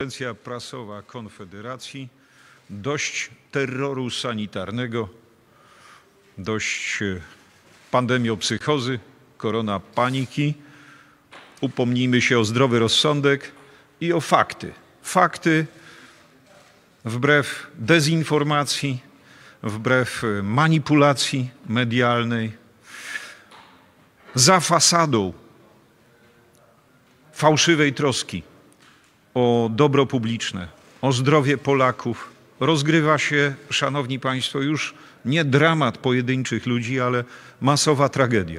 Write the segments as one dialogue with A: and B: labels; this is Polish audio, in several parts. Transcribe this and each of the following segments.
A: Konferencja prasowa Konfederacji. Dość terroru sanitarnego, dość pandemiopsychozy, korona paniki. Upomnijmy się o zdrowy rozsądek i o fakty. Fakty wbrew dezinformacji, wbrew manipulacji medialnej, za fasadą fałszywej troski o dobro publiczne, o zdrowie Polaków rozgrywa się, szanowni państwo, już nie dramat pojedynczych ludzi, ale masowa tragedia.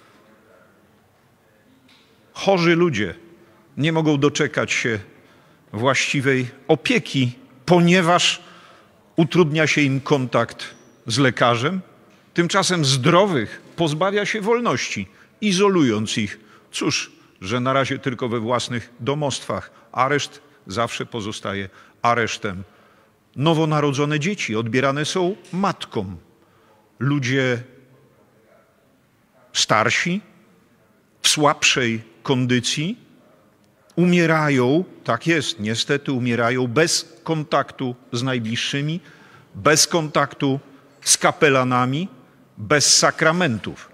A: Chorzy ludzie nie mogą doczekać się właściwej opieki, ponieważ utrudnia się im kontakt z lekarzem. Tymczasem zdrowych pozbawia się wolności, izolując ich. Cóż, że na razie tylko we własnych domostwach. Areszt zawsze pozostaje aresztem. Nowonarodzone dzieci odbierane są matkom. Ludzie starsi, w słabszej kondycji umierają, tak jest, niestety umierają bez kontaktu z najbliższymi, bez kontaktu z kapelanami, bez sakramentów.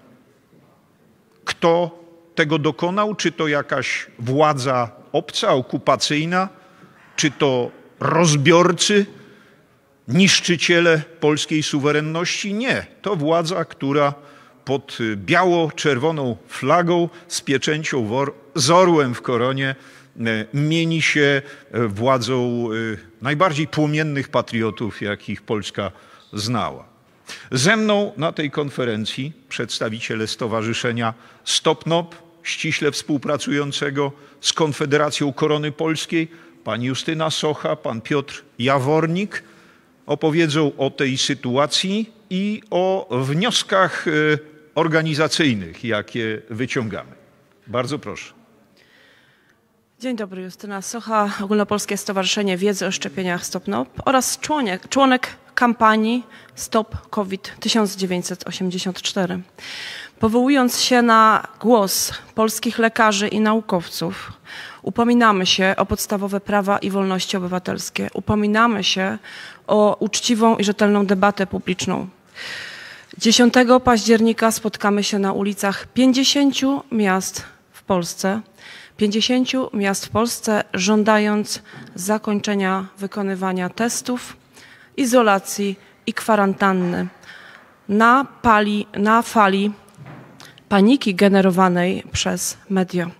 A: Kto tego dokonał? Czy to jakaś władza obca, okupacyjna? Czy to rozbiorcy, niszczyciele polskiej suwerenności? Nie. To władza, która pod biało-czerwoną flagą z pieczęcią z orłem w koronie mieni się władzą najbardziej płomiennych patriotów, jakich Polska znała. Ze mną na tej konferencji przedstawiciele Stowarzyszenia Stop NOP, ściśle współpracującego z Konfederacją Korony Polskiej, pani Justyna Socha, pan Piotr Jawornik, opowiedzą o tej sytuacji i o wnioskach organizacyjnych, jakie wyciągamy. Bardzo proszę.
B: Dzień dobry, Justyna Socha, Ogólnopolskie Stowarzyszenie Wiedzy o Szczepieniach Stop NOP oraz członek kampanii Stop COVID 1984. Powołując się na głos polskich lekarzy i naukowców, upominamy się o podstawowe prawa i wolności obywatelskie. Upominamy się o uczciwą i rzetelną debatę publiczną. 10 października spotkamy się na ulicach 50 miast w Polsce. 50 miast w Polsce, żądając zakończenia wykonywania testów, izolacji i kwarantanny na fali paniki generowanej przez media.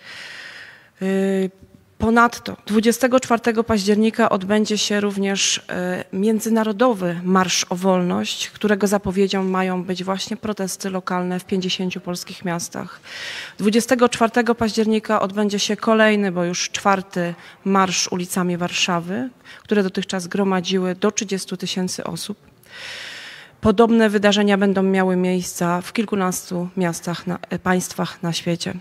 B: Ponadto 24 października odbędzie się również Międzynarodowy Marsz o Wolność, którego zapowiedzią mają być właśnie protesty lokalne w 50 polskich miastach. 24 października odbędzie się kolejny, bo już 4. marsz ulicami Warszawy, które dotychczas gromadziły do 30 000 osób. Podobne wydarzenia będą miały miejsca w kilkunastu miastach, państwach na świecie.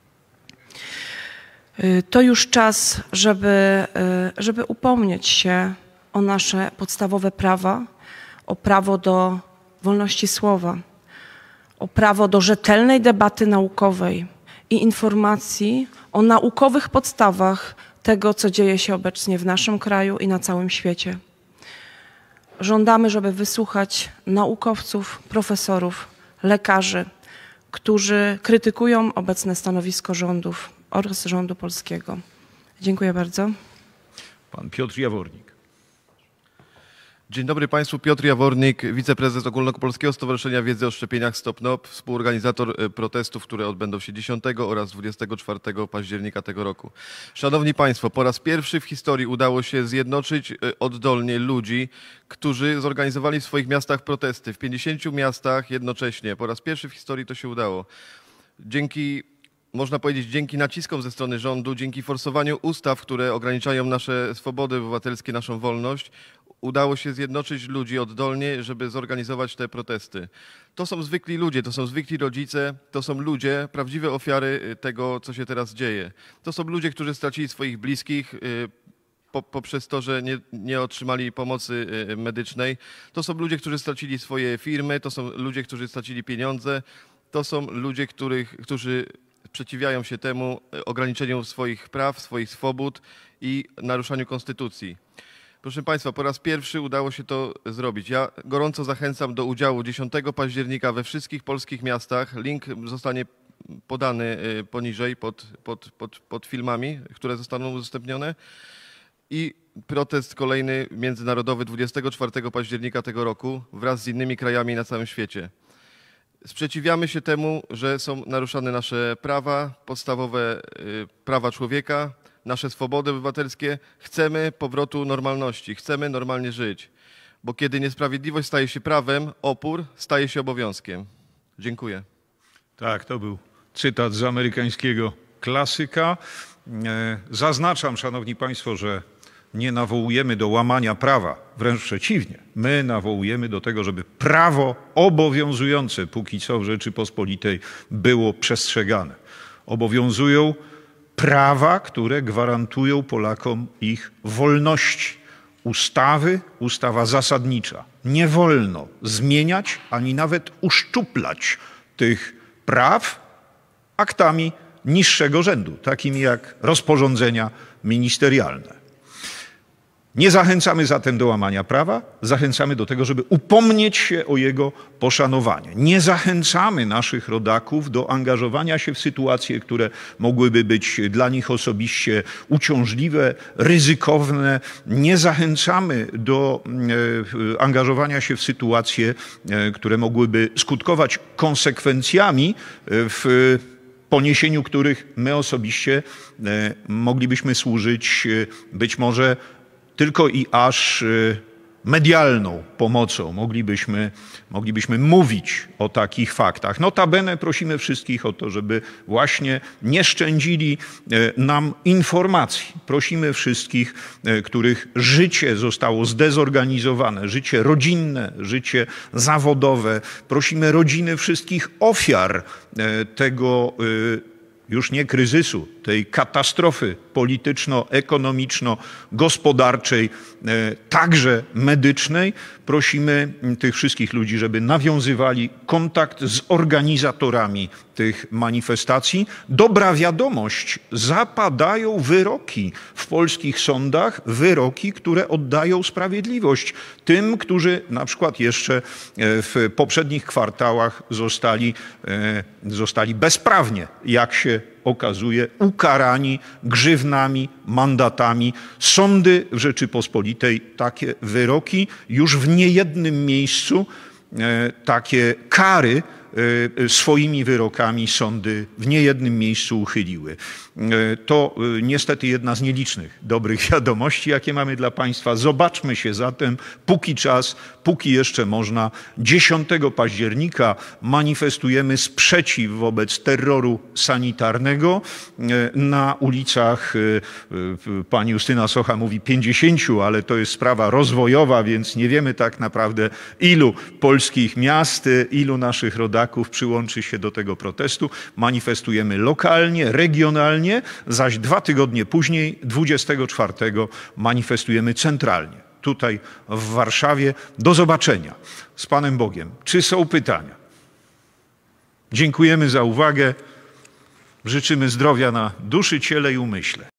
B: To już czas, żeby upomnieć się o nasze podstawowe prawa, o prawo do wolności słowa, o prawo do rzetelnej debaty naukowej i informacji o naukowych podstawach tego, co dzieje się obecnie w naszym kraju i na całym świecie. Żądamy, żeby wysłuchać naukowców, profesorów, lekarzy, którzy krytykują obecne stanowisko rządów oraz rządu polskiego. Dziękuję bardzo.
A: Pan Piotr Jawornik.
C: Dzień dobry Państwu, Piotr Jawornik, wiceprezes Ogólnopolskiego Stowarzyszenia Wiedzy o Szczepieniach Stop NOP, współorganizator protestów, które odbędą się 10 oraz 24 października tego roku. Szanowni Państwo, po raz pierwszy w historii udało się zjednoczyć oddolnie ludzi, którzy zorganizowali w swoich miastach protesty. W 50 miastach jednocześnie. Po raz pierwszy w historii to się udało. Można powiedzieć, dzięki naciskom ze strony rządu, dzięki forsowaniu ustaw, które ograniczają nasze swobody obywatelskie, naszą wolność, udało się zjednoczyć ludzi oddolnie, żeby zorganizować te protesty. To są zwykli ludzie, to są zwykli rodzice, to są ludzie, prawdziwe ofiary tego, co się teraz dzieje. To są ludzie, którzy stracili swoich bliskich poprzez to, że nie otrzymali pomocy medycznej. To są ludzie, którzy stracili swoje firmy, to są ludzie, którzy stracili pieniądze, to są ludzie, którzy sprzeciwiają się temu ograniczeniu swoich praw, swoich swobód i naruszaniu konstytucji. Proszę Państwa, po raz pierwszy udało się to zrobić. Ja gorąco zachęcam do udziału 10 października we wszystkich polskich miastach. Link zostanie podany poniżej pod filmami, które zostaną udostępnione. I protest kolejny międzynarodowy 24 października tego roku wraz z innymi krajami na całym świecie. Sprzeciwiamy się temu, że są naruszane nasze prawa, podstawowe prawa człowieka, nasze swobody obywatelskie. Chcemy powrotu normalności, chcemy normalnie żyć, bo kiedy niesprawiedliwość staje się prawem, opór staje się obowiązkiem. Dziękuję.
A: Tak, to był cytat z amerykańskiego klasyka. Zaznaczam, szanowni państwo, że nie nawołujemy do łamania prawa, wręcz przeciwnie. My nawołujemy do tego, żeby prawo obowiązujące póki co w Rzeczypospolitej było przestrzegane. Obowiązują prawa, które gwarantują Polakom ich wolności. Ustawa zasadnicza. Nie wolno zmieniać ani nawet uszczuplać tych praw aktami niższego rzędu, takimi jak rozporządzenia ministerialne. Nie zachęcamy zatem do łamania prawa, zachęcamy do tego, żeby upomnieć się o jego poszanowanie. Nie zachęcamy naszych rodaków do angażowania się w sytuacje, które mogłyby być dla nich osobiście uciążliwe, ryzykowne. Nie zachęcamy do angażowania się w sytuacje, które mogłyby skutkować konsekwencjami, w poniesieniu których my osobiście moglibyśmy służyć być może tylko i aż medialną pomocą. Moglibyśmy mówić o takich faktach. Notabene prosimy wszystkich o to, żeby właśnie nie szczędzili nam informacji. Prosimy wszystkich, których życie zostało zdezorganizowane, życie rodzinne, życie zawodowe. Prosimy rodziny wszystkich ofiar tego już nie kryzysu, tej katastrofy polityczno-ekonomiczno-gospodarczej, także medycznej. Prosimy tych wszystkich ludzi, żeby nawiązywali kontakt z organizatorami tych manifestacji. Dobra wiadomość, zapadają wyroki w polskich sądach, wyroki, które oddają sprawiedliwość tym, którzy na przykład jeszcze w poprzednich kwartałach zostali bezprawnie, jak się okazuje, ukarani grzywnami, mandatami. Sądy w Rzeczypospolitej takie wyroki już w niejednym miejscu, takie kary swoimi wyrokami sądy w niejednym miejscu uchyliły. To niestety jedna z nielicznych dobrych wiadomości, jakie mamy dla państwa. Zobaczmy się zatem, póki czas, póki jeszcze można. 10 października manifestujemy sprzeciw wobec terroru sanitarnego. Na ulicach, pani Justyna Socha mówi 50, ale to jest sprawa rozwojowa, więc nie wiemy tak naprawdę, ilu polskich miast, ilu naszych rodaków przyłączy się do tego protestu. Manifestujemy lokalnie, regionalnie, zaś 2 tygodnie później, 24, manifestujemy centralnie, tutaj w Warszawie. Do zobaczenia. Z Panem Bogiem. Czy są pytania? Dziękujemy za uwagę. Życzymy zdrowia na duszy, ciele i umyśle.